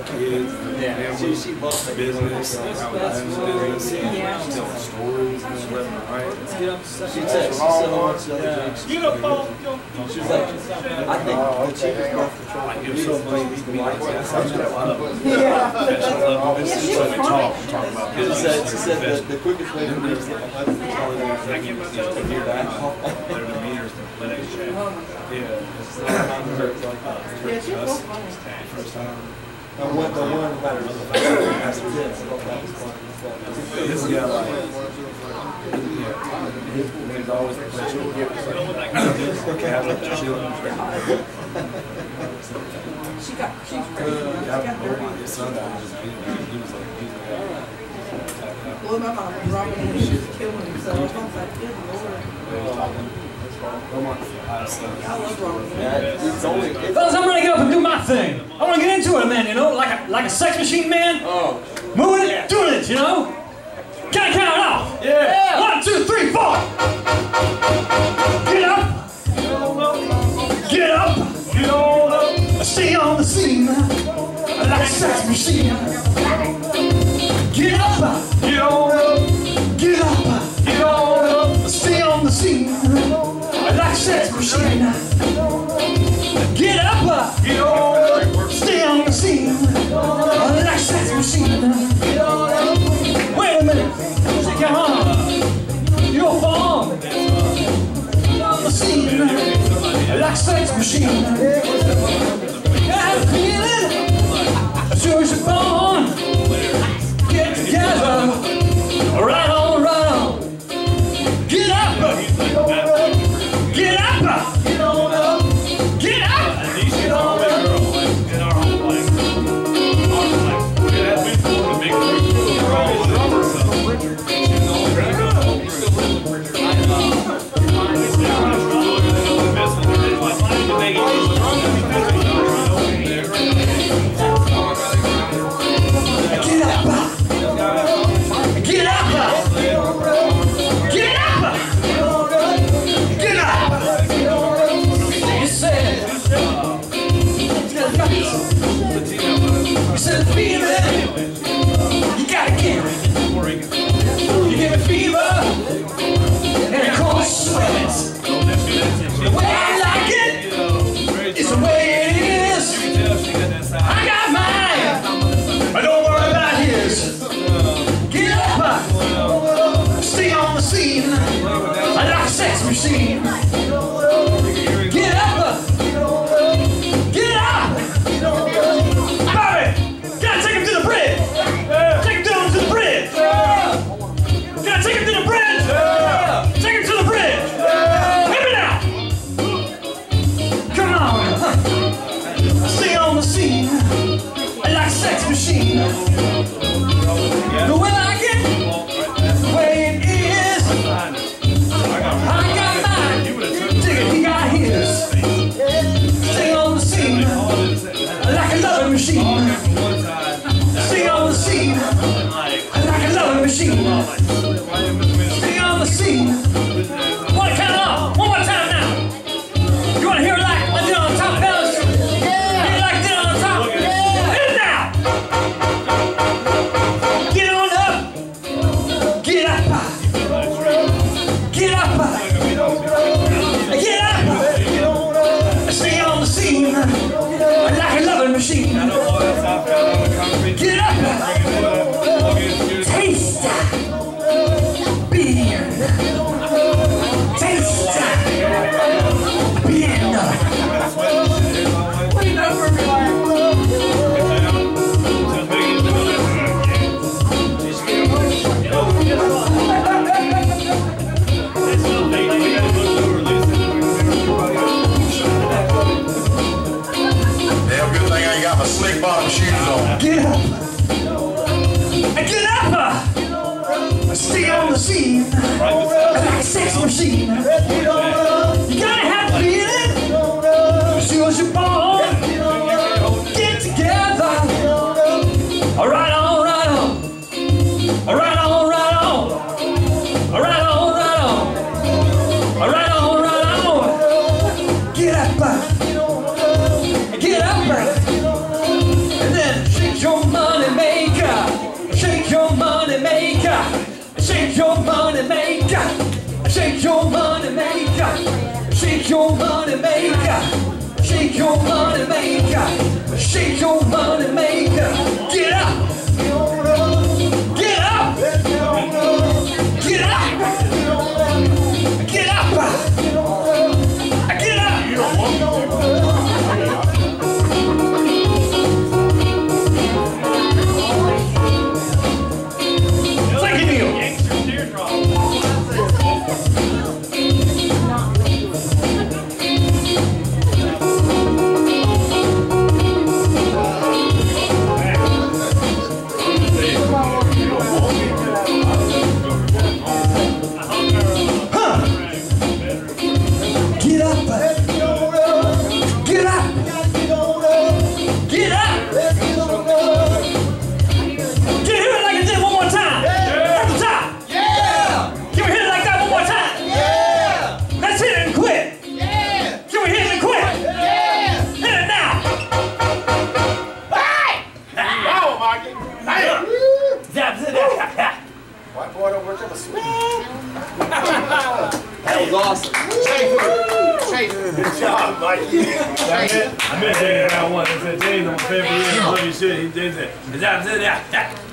kids, Yeah, she loves the business, telling stories and left and right. She said how much the other drinks. She was like, I think the cheapest birth control for me is the white She said the quickest way to reduce the birth control is to hear that. First time. The one matters. This guy, like, he's always the place you'll get She's crazy. his son he was like, Well, my mom was robbing him. She was killing himself. I was like, good Lord. I love Robert. It's only. Fellas, I'm gonna get up and do my thing. I wanna get into it, man, you know, like a sex machine, man. Oh. Moving it, doing it, you know? Can I count it off? Yeah. 1, 2, 3, 4. Get up. Get up. Get on up. Stay on the scene like a sex machine. Get up. Get on up. Get up. Get on up. Stay on the scene like a sex machine. Get up. Get on up. Stay on the scene like a sex machine. Wait a minute. Come on. You're fun. On the scene like a sex machine. I have a feeling as sure as you're born. Get together. Right on, right on. Get up. Get up. Get up. Get up. Get up. Machine. Get up! Get up! Bobby! Gotta take him to the bridge! Take him down to the bridge! Gotta take him to the bridge! Take him to the bridge! Hit me now! Come on! Stay on the scene like a sex machine. The way I get, the way it is. I got mine. Dig it, he got his. Stay on the scene like a loving machine. Stay on the scene like a loving machine. Stay on the scene. One count off. One more time now. You want to hear it like I did on the top, fellas? Yeah. Hear it like I did on the top? Yeah. Hit it now. Get on up. Get up. Get up! Get up! Stay on the scene like a loving machine. Get up! Taste beer. Taste beer. Wait over my slick bottom shoes on. Get up! Get up! Stay on the scene like a sex machine. You gotta have feeling as soon as you're born. Get together. Right on, right on. Right on, right on. Right on, right on. Right on, right on. Get up. Get up. And then shake Shake your money maker. Shake your money maker. Shake your money maker. Shake your money maker. Shake your money maker. Get up. Get up. Get up. Get up. Get up. You don't want Take it, Neil. Get up! Get up! Get up! Can you hear it like it did one more time? At the top! Can we hit it like that one more time? Let's hit it and quit! Can we hit it and quit? Hit it now! Bravo, Mikey. White boy don't work on the sweet. That was awesome. Good job, Mikey. I met Jay in round one. I said, Jay's my favorite. He love your shit. He said,